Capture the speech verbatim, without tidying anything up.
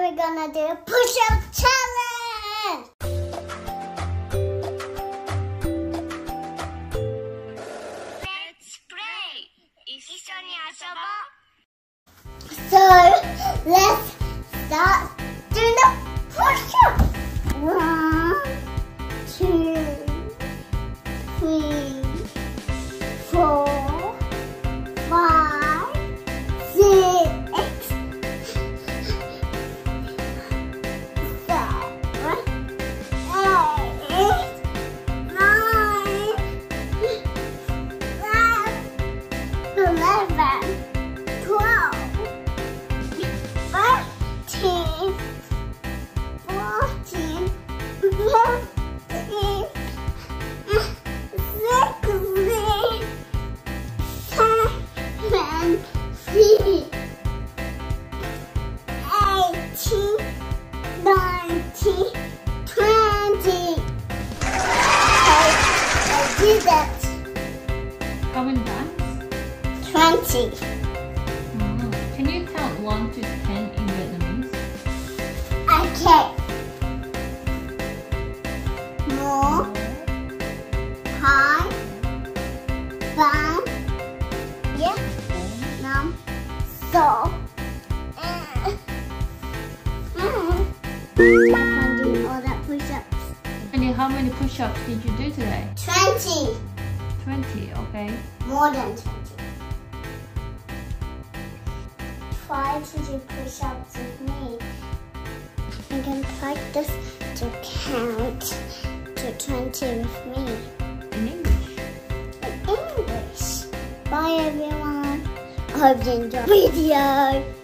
we're gonna do a push-up challenge! Let's play! 一緒に遊ぼう! So, let's start doing the push-up! One, two, three, four, five, six, eleven, twelve, thirteen, fourteen, fifteen, sixteen, seventeen, eighteen, nineteen, twenty. I did that. How many times? Twenty. Oh. Can you count one to ten in Vietnamese? Okay. More. High. Bang. Yeah. Numb. So. I can do all that push-ups. And how many push-ups did you do today? Twenty. twenty, okay. More than twenty. Try to do push-ups with me. You can practice to count to twenty with me. In English? In English. Bye everyone. I hope you enjoyed the video.